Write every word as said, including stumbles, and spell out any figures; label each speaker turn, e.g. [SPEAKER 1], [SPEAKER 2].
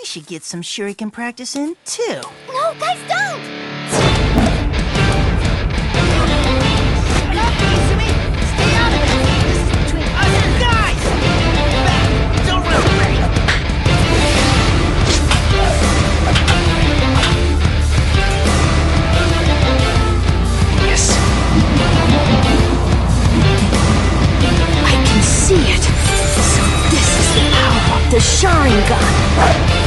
[SPEAKER 1] should get some shuriken practice in, too.
[SPEAKER 2] No, guys, don't!
[SPEAKER 3] Shut up, Izumi! Stay out of it! This is between us and guys! Back! Don't run away!
[SPEAKER 2] Yes! I can see it! So this is the power of the Sharingan!